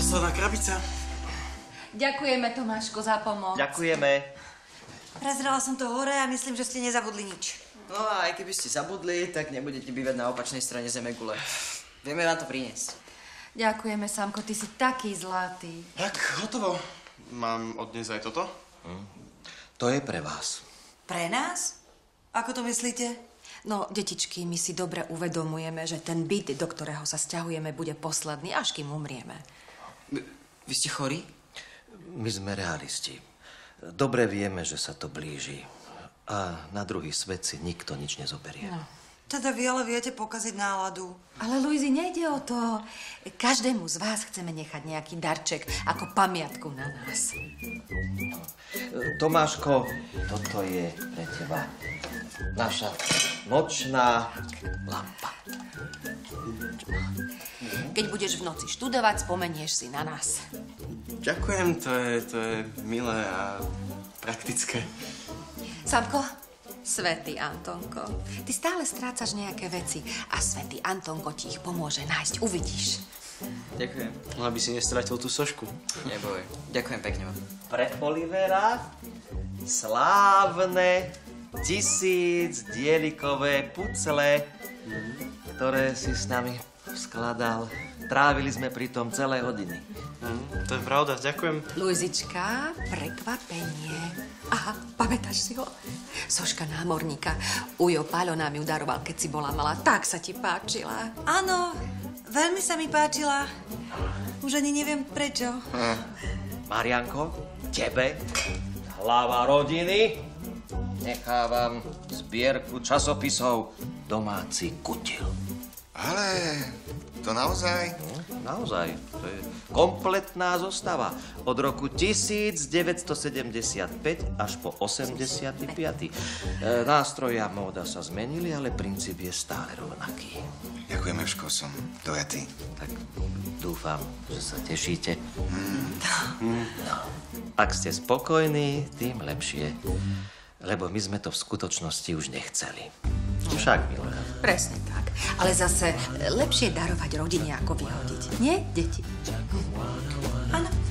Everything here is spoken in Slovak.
Posledná krabica. Ďakujeme, Tomáško, za pomoc. Ďakujeme. Prezrela som to hore a myslím, že ste nezabudli nič. No a aj keby ste zabudli, tak nebudete bývať na opačnej strane zemegule. Vieme vám to priniesť. Ďakujeme, Samko, ty si taký zlatý. Tak, hotovo. Mám odniesť aj toto? To je pre vás. Pre nás? Ako to myslíte? No, detičky, my si dobre uvedomujeme, že ten byt, do ktorého sa sťahujeme, bude posledný, až kým umrieme. Vy ste chorí? My sme realisti. Dobre vieme, že sa to blíži. A na druhý svet si nikto nič nezoberie. No. Teda vy ale viete pokaziť náladu. Ale, Luizi, nejde o to. Každému z vás chceme nechať nejaký darček ako pamiatku na nás. Tomáško, toto je pre teba naša nočná lampa. Keď budeš v noci študovať, spomenieš si na nás. Ďakujem, to je milé a praktické. Samko, svätý Antonko, ty stále strácaš nejaké veci a svätý Antonko ti ich pomôže nájsť, uvidíš. Ďakujem. No, aby si nestratil tú sošku. Neboj. Ďakujem pekne vám. Pre Olivera slávne 1000-dielikové pucle, ktoré si s nami skladal. Trávili sme pri tom celé hodiny. To je pravda, ďakujem. Luizička, prekvapenie. Aha, pamätáš si ho? Soška námorníka. Ujo Páľo nám ju daroval, keď si bola malá. Tak sa ti páčila. Áno, veľmi sa mi páčila. Už ani neviem prečo. Marianko, tebe, hlava rodiny, nechávam zbierku časopisov Domáci kutil. Ale to naozaj? Naozaj, to je kompletná zostava. Od roku 1975 až po 85. Nástroje a móda sa zmenili, ale princíp je stále rovnaký. Ďakujem, Evško, som dojatý. Tak dúfam, že sa tešíte. No. Ak ste spokojní, tým lepšie. Lebo my sme to v skutočnosti už nechceli. Však, milé. Presne tak. Ale zase lepšie darovať rodine, ako vyhodiť. Nie, deti? Áno.